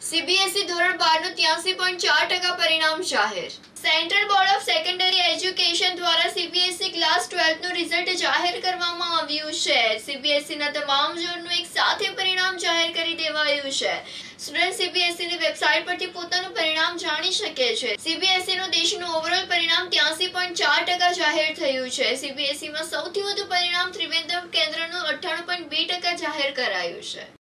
CBSE ધોરણ 12 નું 83.4% પરિણામ જાહેર। Central Board of Secondary Education દ્વારા સીબીએસઈ ક્લાસ 12 નું રિઝલ્ટ જાહેર કરવામાં આવ્યું છે। સીબીએસઈ ના તમામ ઝોનનું એક સાથે પરિણામ જાહેર કરી દેવાયું છે। સ્ટુડન્ટ સીબીએસઈ ની વેબસાઇટ પરથી પોતાનું પરિણામ જાણી શકે છે। સીબીએસઈ નું દેશનું ઓવરઓલ પરિણામ 83.4% જાહેર થયું છે। સીબીએસઈ માં સૌથી વધુ પરિણામ ત્રિવેન્દ્રમ કેન્દ્રનું 98.2% જાહેર કરાયું છે।